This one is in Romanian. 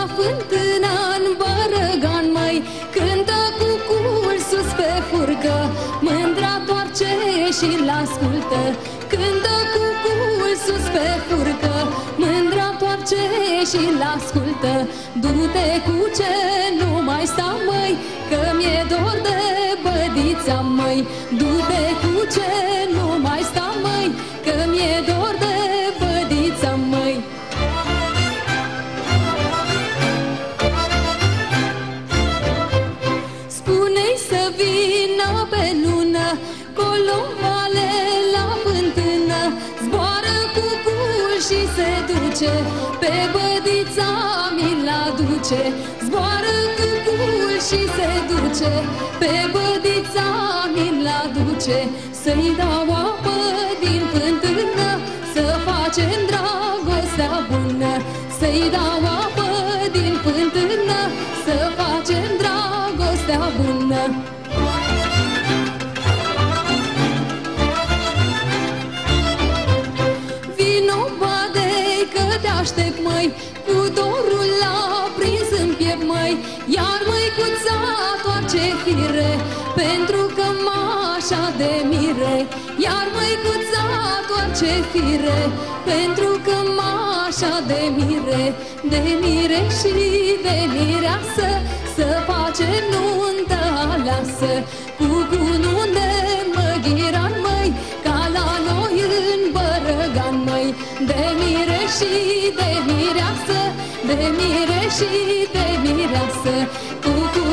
fântână în Bărăgan, măi, cântă cucul sus pe furcă, mândra toarce și-l ascultă. Cântă cucul sus pe furcă, mândra toarce și-l ascultă. Du-te cu ce nu mai sta, măi, că mi-e dor de bădița, măi. Du-te cu ce nu mai sta, măi, că mi-e dor de bădița, măi. Spune-i să vină pe lună, colombale la fântână. Zboară cucul și se duce, pe bădița mi-l aduce. Zboară cucul și se duce, pe bădița mi-l aduce. Să-i dau apă din fântână, să facem dragostea bună. Să-i dau apă din fântână, să facem dragostea bună. Vino, badei, că te aștept, măi, cu dorul aprins în piept, măi. Iar măicuța toarce fire, pentru că m-așa de mire. Iar măicuța toarce fire, pentru că m-așa de mire. De mire și de mireasă, să facem nuntă aleasă. Cu cununde măghiran, măi, ca la noi în Bărăgan, măi. De mire și de mireasă, de mire și de mireasă. Cu